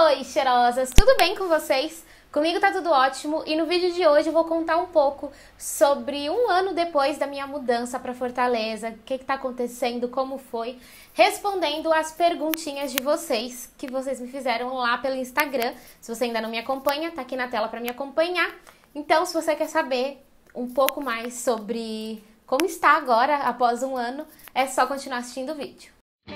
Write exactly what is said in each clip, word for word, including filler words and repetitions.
Oi, cheirosas! Tudo bem com vocês? Comigo tá tudo ótimo e no vídeo de hoje eu vou contar um pouco sobre um ano depois da minha mudança para Fortaleza, o que que tá acontecendo, como foi, respondendo as perguntinhas de vocês que vocês me fizeram lá pelo Instagram. Se você ainda não me acompanha, tá aqui na tela para me acompanhar. Então, se você quer saber um pouco mais sobre como está agora, após um ano, é só continuar assistindo o vídeo.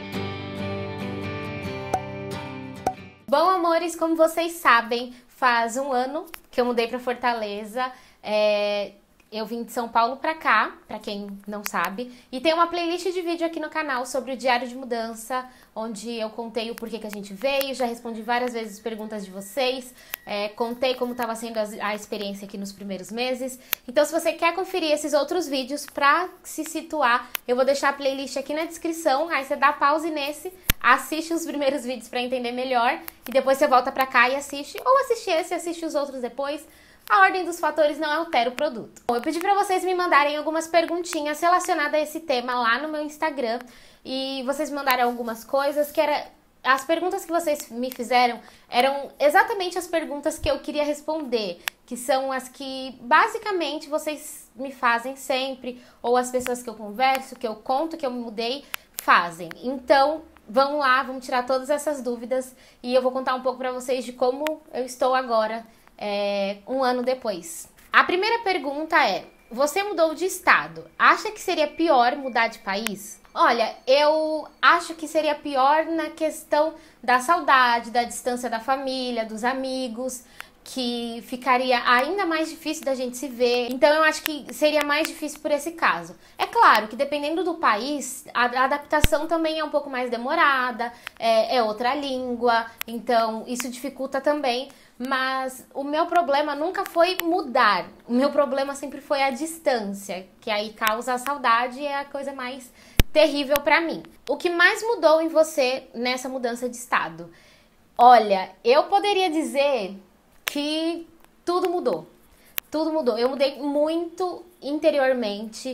Bom, amores, como vocês sabem, faz um ano que eu mudei para Fortaleza. É, eu vim de São Paulo para cá, para quem não sabe. E tem uma playlist de vídeo aqui no canal sobre o diário de mudança, onde eu contei o porquê que a gente veio, já respondi várias vezes perguntas de vocês, é, contei como estava sendo a, a experiência aqui nos primeiros meses. Então, se você quer conferir esses outros vídeos para se situar, eu vou deixar a playlist aqui na descrição, aí você dá pause nesse, assiste os primeiros vídeos para entender melhor e depois você volta pra cá e assiste, ou assiste esse e assiste os outros depois. A ordem dos fatores não altera o produto. Bom, eu pedi pra vocês me mandarem algumas perguntinhas relacionadas a esse tema lá no meu Instagram e vocês me mandaram algumas coisas que era... As perguntas que vocês me fizeram eram exatamente as perguntas que eu queria responder, que são as que basicamente vocês me fazem sempre, ou as pessoas que eu converso, que eu conto, que eu me mudei, fazem. Então, vamos lá, vamos tirar todas essas dúvidas e eu vou contar um pouco pra vocês de como eu estou agora, é, um ano depois. A primeira pergunta é: você mudou de estado, acha que seria pior mudar de país? Olha, eu acho que seria pior na questão da saudade, da distância da família, dos amigos, que ficaria ainda mais difícil da gente se ver. Então eu acho que seria mais difícil por esse caso. É claro que dependendo do país, a adaptação também é um pouco mais demorada, é, é outra língua, então isso dificulta também. Mas o meu problema nunca foi mudar, o meu problema sempre foi a distância, que aí causa a saudade e é a coisa mais terrível pra mim. O que mais mudou em você nessa mudança de estado? Olha, eu poderia dizer que tudo mudou, tudo mudou. Eu mudei muito interiormente,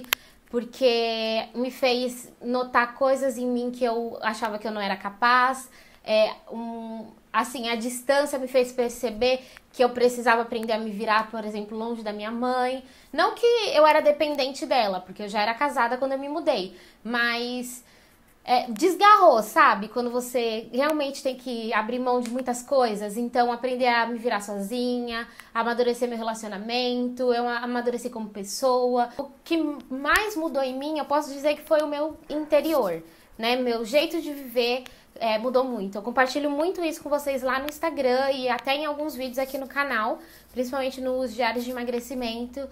porque me fez notar coisas em mim que eu achava que eu não era capaz. É, um, assim, a distância me fez perceber que eu precisava aprender a me virar, por exemplo, longe da minha mãe. Não que eu era dependente dela, porque eu já era casada quando eu me mudei, mas é, desgarrou, sabe? Quando você realmente tem que abrir mão de muitas coisas. Então, aprender a me virar sozinha, amadurecer meu relacionamento, eu amadureci como pessoa. O que mais mudou em mim, eu posso dizer que foi o meu interior, né? Meu jeito de viver é, mudou muito. Eu compartilho muito isso com vocês lá no Instagram e até em alguns vídeos aqui no canal, principalmente nos diários de emagrecimento,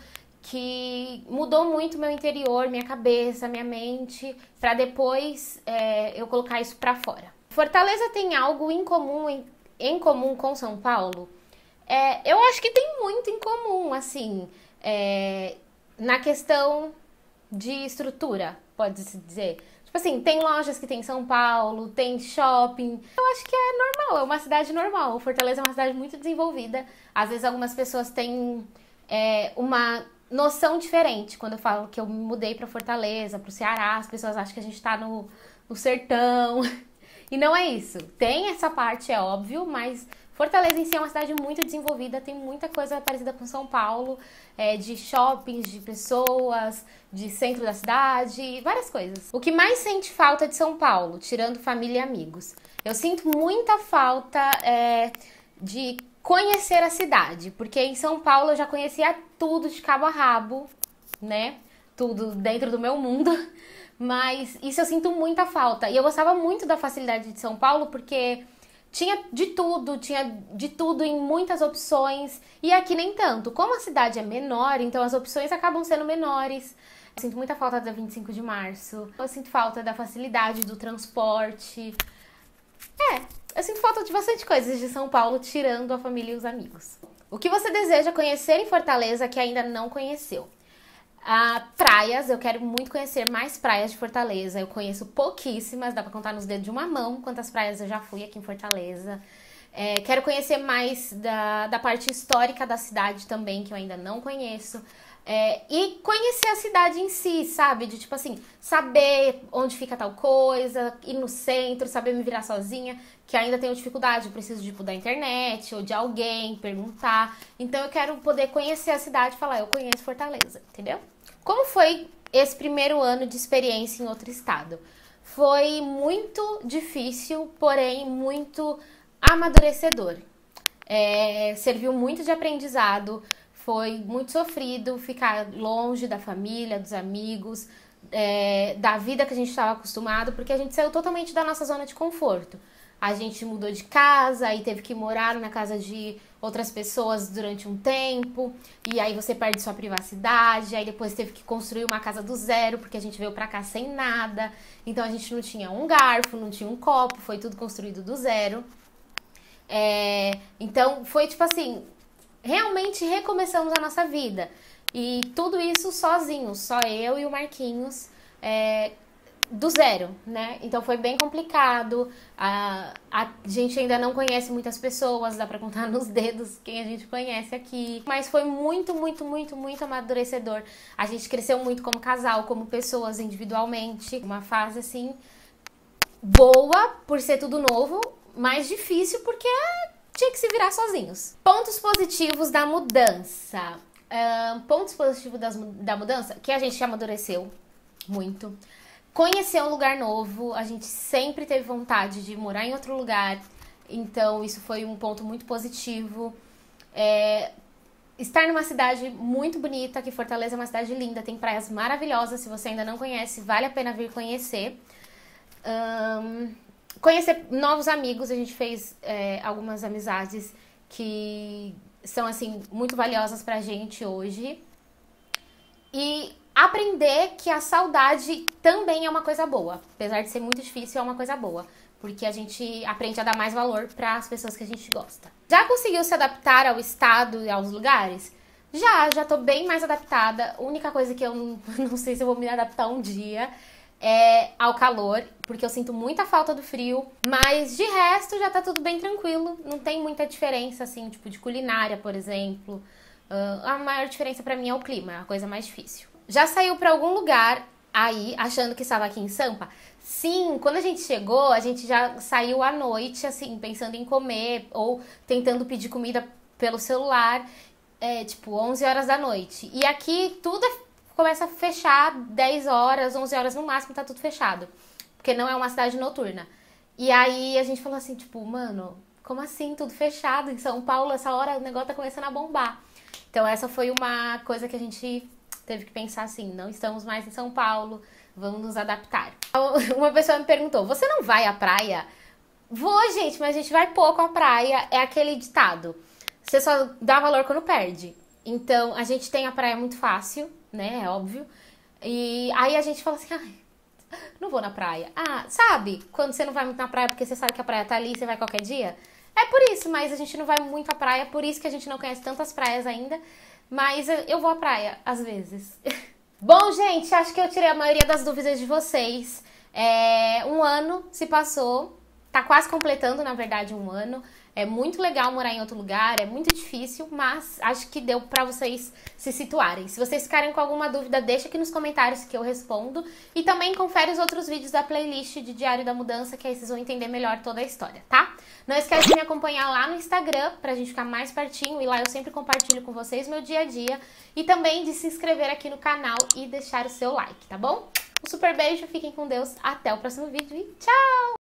que mudou muito meu interior, minha cabeça, minha mente, para depois é, eu colocar isso para fora. Fortaleza tem algo em comum, em, em comum com São Paulo? É, eu acho que tem muito em comum, assim, é, na questão de estrutura, pode-se dizer. Tipo assim, tem lojas que tem em São Paulo, tem shopping. Eu acho que é normal, é uma cidade normal. Fortaleza é uma cidade muito desenvolvida. Às vezes algumas pessoas têm é, uma noção diferente. Quando eu falo que eu me mudei pra Fortaleza, pro Ceará, as pessoas acham que a gente tá no, no sertão. E não é isso. Tem essa parte, é óbvio, mas Fortaleza em si é uma cidade muito desenvolvida, tem muita coisa parecida com São Paulo, é, de shoppings, de pessoas, de centro da cidade, várias coisas. O que mais sente falta de São Paulo, tirando família e amigos? Eu sinto muita falta é, de conhecer a cidade, porque em São Paulo eu já conhecia tudo de cabo a rabo, né? Tudo dentro do meu mundo, mas isso eu sinto muita falta. E eu gostava muito da facilidade de São Paulo, porque tinha de tudo, tinha de tudo em muitas opções, e aqui nem tanto. Como a cidade é menor, então as opções acabam sendo menores. Eu sinto muita falta da vinte e cinco de março, eu sinto falta da facilidade do transporte. É, eu sinto falta de bastante coisas de São Paulo, tirando a família e os amigos. O que você deseja conhecer em Fortaleza que ainda não conheceu? Ah, praias, eu quero muito conhecer mais praias de Fortaleza. Eu conheço pouquíssimas, dá pra contar nos dedos de uma mão quantas praias eu já fui aqui em Fortaleza. É, quero conhecer mais da, da parte histórica da cidade também, que eu ainda não conheço. É, e conhecer a cidade em si, sabe? De tipo assim, saber onde fica tal coisa, ir no centro, saber me virar sozinha, que ainda tenho dificuldade, eu preciso tipo da internet ou de alguém, perguntar. Então eu quero poder conhecer a cidade e falar, eu conheço Fortaleza, entendeu? Como foi esse primeiro ano de experiência em outro estado? Foi muito difícil, porém muito amadurecedor. É, serviu muito de aprendizado. Foi muito sofrido ficar longe da família, dos amigos, é, da vida que a gente estava acostumado, porque a gente saiu totalmente da nossa zona de conforto. A gente mudou de casa e teve que morar na casa de outras pessoas durante um tempo, e aí você perde sua privacidade, aí depois teve que construir uma casa do zero, porque a gente veio pra cá sem nada, então a gente não tinha um garfo, não tinha um copo, foi tudo construído do zero. É, então foi tipo assim, realmente recomeçamos a nossa vida. E tudo isso sozinho, só eu e o Marquinhos, é, do zero, né? Então foi bem complicado. A, a gente ainda não conhece muitas pessoas, dá pra contar nos dedos quem a gente conhece aqui. Mas foi muito, muito, muito, muito amadurecedor. A gente cresceu muito como casal, como pessoas individualmente. Uma fase assim, boa por ser tudo novo, mas difícil porque tinha que se virar sozinhos. Pontos positivos da mudança. Uh, pontos positivos das, da mudança, que a gente amadureceu muito. Conhecer um lugar novo, a gente sempre teve vontade de morar em outro lugar, então isso foi um ponto muito positivo. É, estar numa cidade muito bonita, que Fortaleza é uma cidade linda, tem praias maravilhosas, se você ainda não conhece, vale a pena vir conhecer. Um, conhecer novos amigos, a gente fez é, algumas amizades que são assim muito valiosas pra gente hoje. E aprender que a saudade também é uma coisa boa. Apesar de ser muito difícil, é uma coisa boa. Porque a gente aprende a dar mais valor para as pessoas que a gente gosta. Já conseguiu se adaptar ao estado e aos lugares? Já, já tô bem mais adaptada. A única coisa que eu não, não sei se eu vou me adaptar um dia é ao calor, porque eu sinto muita falta do frio. Mas de resto já tá tudo bem tranquilo. Não tem muita diferença, assim, tipo de culinária, por exemplo. Uh, a maior diferença pra mim é o clima, é a coisa mais difícil. Já saiu pra algum lugar aí, achando que estava aqui em Sampa? Sim, quando a gente chegou, a gente já saiu à noite, assim, pensando em comer ou tentando pedir comida pelo celular, é, tipo, onze horas da noite. E aqui tudo começa a fechar dez horas, onze horas no máximo, tá tudo fechado. Porque não é uma cidade noturna. E aí a gente falou assim, tipo, mano, como assim tudo fechado em São Paulo? Essa hora o negócio tá começando a bombar. Então essa foi uma coisa que a gente teve que pensar assim, não estamos mais em São Paulo, vamos nos adaptar. Uma pessoa me perguntou, você não vai à praia? Vou, gente, mas a gente vai pouco à praia, é aquele ditado, você só dá valor quando perde. Então a gente tem a praia muito fácil, né, é óbvio, e aí a gente fala assim, ai, não vou na praia. Ah, sabe, quando você não vai muito na praia porque você sabe que a praia tá ali e você vai qualquer dia? É por isso, mas a gente não vai muito à praia, por isso que a gente não conhece tantas praias ainda. Mas eu vou à praia, às vezes. Bom, gente, acho que eu tirei a maioria das dúvidas de vocês. É, um ano se passou, tá quase completando, na verdade, um ano. É muito legal morar em outro lugar, é muito difícil, mas acho que deu pra vocês se situarem. Se vocês ficarem com alguma dúvida, deixa aqui nos comentários que eu respondo. E também confere os outros vídeos da playlist de Diário da Mudança, que aí vocês vão entender melhor toda a história, tá? Não esquece de me acompanhar lá no Instagram, pra gente ficar mais pertinho, e lá eu sempre compartilho com vocês meu dia a dia. E também de se inscrever aqui no canal e deixar o seu like, tá bom? Um super beijo, fiquem com Deus, até o próximo vídeo e tchau!